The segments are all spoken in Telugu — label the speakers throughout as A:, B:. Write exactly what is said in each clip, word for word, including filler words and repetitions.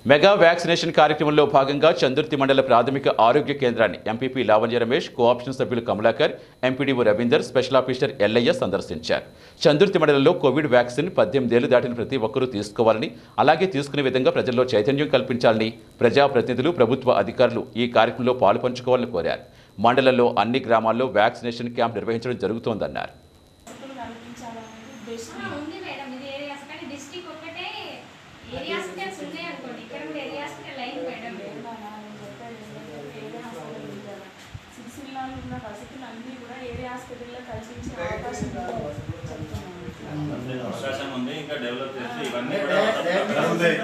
A: మెగా వ్యాక్సినేషన్ కార్యక్రమంలో భాగంగా చందుర్తి మండల ప్రాథమిక ఆరోగ్య కేంద్రాన్ని ఎంపీపీ లావణ్య రమేష్, కోఆప్షన్ సభ్యులు Kamalakar, MPDO Ravinder, special officer Yellaiah సందర్శించారు. చందుర్తి మండలంలో కోవిడ్ వ్యాక్సిన్ పద్దెనిమిదేళ్లు దాటిన ప్రతి ఒక్కరూ తీసుకోవాలని, అలాగే తీసుకునే విధంగా ప్రజల్లో చైతన్యం కల్పించాలని ప్రజాప్రతినిధులు, ప్రభుత్వ అధికారులు ఈ కార్యక్రమంలో పాలుపంచుకోవాలని కోరారు. మండలంలో అన్ని గ్రామాల్లో వ్యాక్సినేషన్ క్యాంప్ నిర్వహించడం జరుగుతోందన్నారు.
B: ఉన్న వసతులన్నీ కూడా ఏరియా హాస్పిటల్లో కల్పించే అవకాశం ఉంది. ఇంకా డెవలప్ చేసి ఇవన్నీ కూడా అందరికీ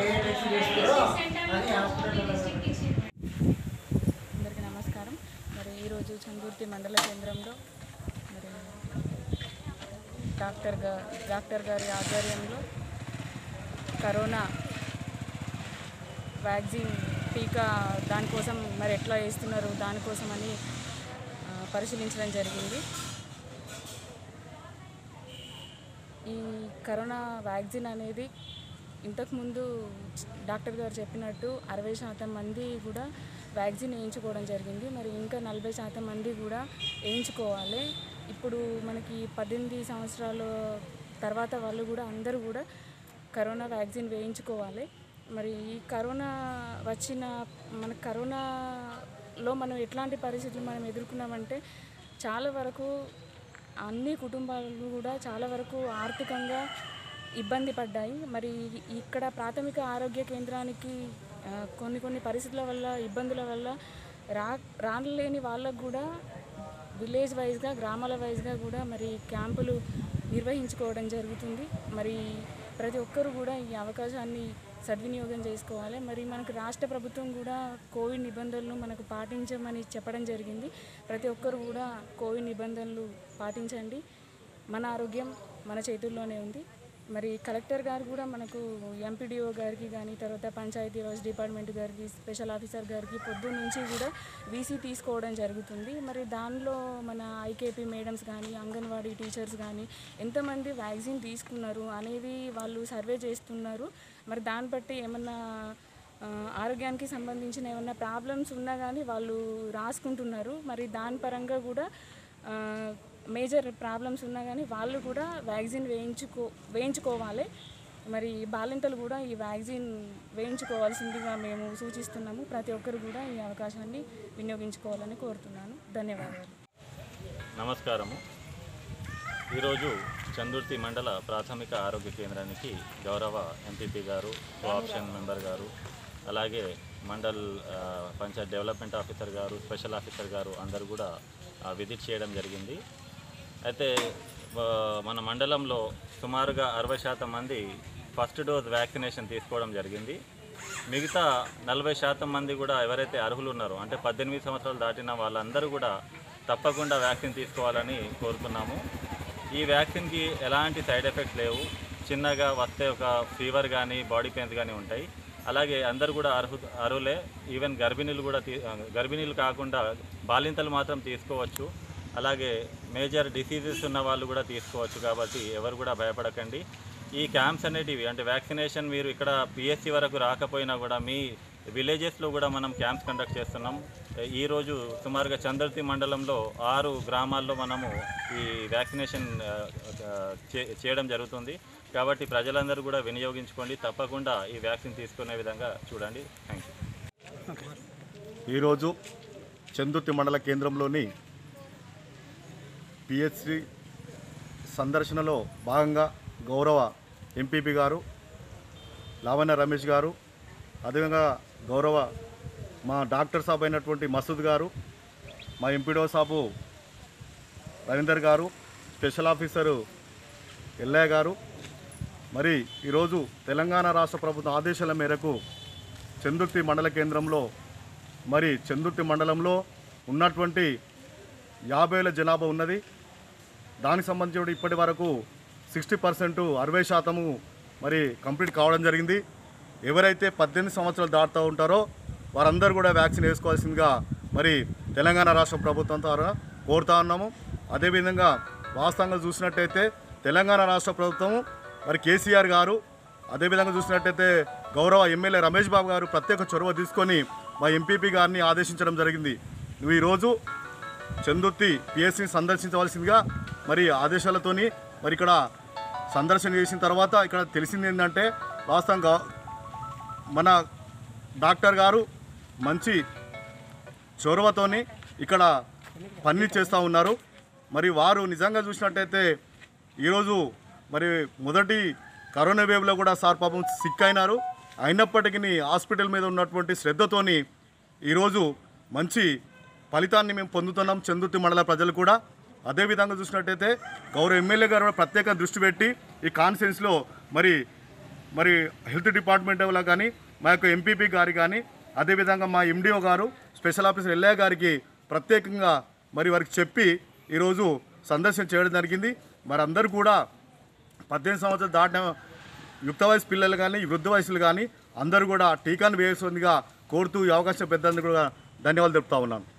B: నమస్కారం. మరి ఈరోజు చందుర్తి మండల కేంద్రంలో మరి డాక్టర్ గా డాక్టర్ గారి ఆధ్వర్యంలో కరోనా వ్యాక్సిన్ టీకా దానికోసం మరి ఎట్లా వేస్తున్నారు దానికోసం అని పరిశీలించడం జరిగింది. ఈ కరోనా వ్యాక్సిన్ అనేది ఇంతకుముందు డాక్టర్ గారు చెప్పినట్టు అరవై శాతం మంది కూడా వ్యాక్సిన్ వేయించుకోవడం జరిగింది. మరి ఇంకా నలభై శాతం మంది కూడా వేయించుకోవాలి. ఇప్పుడు మనకి పద్దెనిమిది సంవత్సరాల తర్వాత వాళ్ళు కూడా అందరూ కూడా కరోనా వ్యాక్సిన్ వేయించుకోవాలి. మరి ఈ కరోనా వచ్చిన మన కరోనాలో మనం ఎట్లాంటి పరిస్థితులు మనం ఎదుర్కొన్నామంటే చాలా వరకు అన్ని కుటుంబాలు కూడా చాలా వరకు ఆర్థికంగా ఇబ్బంది పడ్డాయి. మరి ఇక్కడ ప్రాథమిక ఆరోగ్య కేంద్రానికి కొన్ని కొన్ని పరిస్థితుల వల్ల ఇబ్బందుల వల్ల రా రాలేని వాళ్ళకు కూడా విలేజ్ వైజ్గా గ్రామాల వైజ్గా కూడా మరి క్యాంపులు నిర్వహించుకోవడం జరుగుతుంది. మరి ప్రతి ఒక్కరు కూడా ఈ అవకాశాన్ని సద్వినియోగం చేసుకోవాలి. మరి మనకు రాష్ట్ర ప్రభుత్వం కూడా కోవిడ్ నిబంధనలు మనకు పాటించమని చెప్పడం జరిగింది. ప్రతి ఒక్కరు కూడా కోవిడ్ నిబంధనలు పాటించండి. మన ఆరోగ్యం మన చేతుల్లోనే ఉంది. మరి కలెక్టర్ గారు కూడా మనకు ఎంపీడీఓ గారికి కానీ తర్వాత పంచాయతీరాజ్ డిపార్ట్మెంట్ గారికి, స్పెషల్ ఆఫీసర్ గారికి పొద్దు నుంచి కూడా వీసీ తీసుకోవడం జరుగుతుంది. మరి దానిలో మన ఐకేపీ మేడమ్స్ కానీ అంగన్వాడీ టీచర్స్ కానీ ఎంతమంది వ్యాక్సిన్ తీసుకున్నారు అనేది వాళ్ళు సర్వే చేస్తున్నారు. మరి దాన్ని బట్టి ఏమన్నా ఆరోగ్యానికి సంబంధించిన ఏమన్నా ప్రాబ్లమ్స్ ఉన్నా కానీ వాళ్ళు రాసుకుంటున్నారు. మరి దాని పరంగా కూడా మేజర్ ప్రాబ్లమ్స్ ఉన్నా కానీ వాళ్ళు కూడా వ్యాక్సిన్ వేయించుకో వేయించుకోవాలి. మరి బాలింతలు కూడా ఈ వ్యాక్సిన్ వేయించుకోవాల్సిందిగా మేము సూచిస్తున్నాము. ప్రతి ఒక్కరు కూడా ఈ అవకాశాన్ని వినియోగించుకోవాలని కోరుతున్నాను. ధన్యవాదాలు.
C: నమస్కారము. ఈరోజు చందుర్తి మండల ప్రాథమిక ఆరోగ్య కేంద్రానికి గౌరవ ఎంపీపీ గారు, కోఆప్షన్ మెంబర్ గారు, అలాగే మండల్ పంచాయత్ డెవలప్మెంట్ ఆఫీసర్ గారు, స్పెషల్ ఆఫీసర్ గారు అందరూ కూడా విజిట్ చేయడం జరిగింది. అయితే మన మండలంలో సుమారుగా అరవై శాతం మంది ఫస్ట్ డోస్ వ్యాక్సినేషన్ తీసుకోవడం జరిగింది. మిగతా నలభై శాతం మంది కూడా ఎవరైతే అర్హులు ఉన్నారో అంటే పద్దెనిమిది సంవత్సరాలు దాటిన వాళ్ళందరూ కూడా తప్పకుండా వ్యాక్సిన్ తీసుకోవాలని కోరుతున్నాము. ఈ వ్యాక్సిన్కి ఎలాంటి సైడ్ ఎఫెక్ట్స్ లేవు. చిన్నగా వస్తే ఒక ఫీవర్ కానీ బాడీ పెయిన్స్ కానీ ఉంటాయి. అలాగే అందరూ కూడా అర్హు అర్హులే. ఈవెన్ గర్భిణీలు కూడా తీ గర్భిణీలు కాకుండా బాలింతలు మాత్రం తీసుకోవచ్చు. అలాగే మేజర్ డిసీజెస్ ఉన్న వాళ్ళు కూడా తీసుకోవచ్చు. కాబట్టి ఎవరు కూడా భయపడకండి. ఈ క్యాంప్స్ అనేటివి అంటే వ్యాక్సినేషన్ మీరు ఇక్కడ పిఎస్సి వరకు రాకపోయినా కూడా మీ విలేజెస్లో కూడా మనం క్యాంప్స్ కండక్ట్ చేస్తున్నాం. ఈరోజు సుమారుగా చందుర్తి మండలంలో ఆరు గ్రామాల్లో మనము ఈ వ్యాక్సినేషన్ చేయడం జరుగుతుంది. కాబట్టి ప్రజలందరూ కూడా వినియోగించుకోండి. తప్పకుండా ఈ వ్యాక్సిన్ తీసుకునే విధంగా చూడండి. Thank you.
D: ఈరోజు చందుర్తి మండల కేంద్రంలోని పిహెచ్సి సందర్శనలో భాగంగా గౌరవ ఎంపీపీ గారు లావణ్య రమేష్ గారు, అదేవిధంగా గౌరవ మా డాక్టర్ సాబ్ అయినటువంటి మసూద్ గారు, మా ఎంపీడో సాబు రవీందర్ గారు, స్పెషల్ ఆఫీసరు ఎల్లయ్య గారు, మరి ఈరోజు తెలంగాణ రాష్ట్ర ప్రభుత్వ ఆదేశాల మేరకు చందుర్తి మండల కేంద్రంలో మరి చందుర్తి మండలంలో ఉన్నటువంటి యాభై వేల జనాభా ఉన్నది. దానికి సంబంధించి ఇప్పటి వరకు సిక్స్టీ పర్సెంట్ అరవై శాతము మరి కంప్లీట్ కావడం జరిగింది. ఎవరైతే పద్దెనిమిది సంవత్సరాలు దాటుతూ ఉంటారో వారందరూ కూడా వ్యాక్సిన్ వేసుకోవాల్సిందిగా మరి తెలంగాణ రాష్ట్ర ప్రభుత్వం ద్వారా కోరుతా ఉన్నాము. అదేవిధంగా వాస్తవంగా చూసినట్టయితే తెలంగాణ రాష్ట్ర ప్రభుత్వం మరి కేసీఆర్ గారు, అదేవిధంగా చూసినట్టయితే గౌరవ ఎమ్మెల్యే రమేష్ బాబు గారు ప్రత్యేక చొరవ తీసుకొని మా ఎంపీపీ గారిని ఆదేశించడం జరిగింది. నువ్వు ఈరోజు చందుర్తి పిఎస్సిని సందర్శించవలసిందిగా మరి ఆదేశాలతోని మరి ఇక్కడ సందర్శన చేసిన తర్వాత ఇక్కడ తెలిసింది ఏంటంటే వాస్తవంగా మన డాక్టర్ గారు మంచి చొరవతోని ఇక్కడ పని చేస్తూ ఉన్నారు. మరి వారు నిజంగా చూసినట్టయితే ఈరోజు మరి మొదటి కరోనా వేవ్లో కూడా సార్ పాపం సిక్ అయినారు. అయినప్పటికీ హాస్పిటల్ మీద ఉన్నటువంటి శ్రద్ధతోని ఈరోజు మంచి ఫలితాన్ని మేము పొందుతున్నాం చందుర్తి మండల ప్రజలు కూడా. అదేవిధంగా చూసినట్టయితే గౌరవ ఎమ్మెల్యే గారు ప్రత్యేక దృష్టి పెట్టి ఈ కాన్ఫరెన్స్లో మరి మరి హెల్త్ డిపార్ట్మెంట్ వల్ల కానీ మా యొక్క ఎంపీపీ గారి కానీ అదేవిధంగా మా ఎండిఓ గారు స్పెషల్ ఆఫీసర్ ఎల్ఐ గారికి ప్రత్యేకంగా మరి వారికి చెప్పి ఈరోజు సందర్శన చేయడం జరిగింది. మరి అందరూ కూడా పద్దెనిమిది సంవత్సరాలు దాటిన యుక్త వయసు పిల్లలు కానీ వృద్ధ వయసులు కానీ అందరూ కూడా టీకాను వేయాల్సిందిగా కోరుతూ ఈ అవకాశం పెద్దందుకు కూడా ధన్యవాదాలు తెలుపుతా ఉన్నాను.